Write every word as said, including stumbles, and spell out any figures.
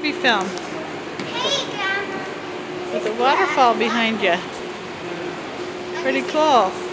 movie film Hey, Grandma. with a waterfall behind you. Pretty cool.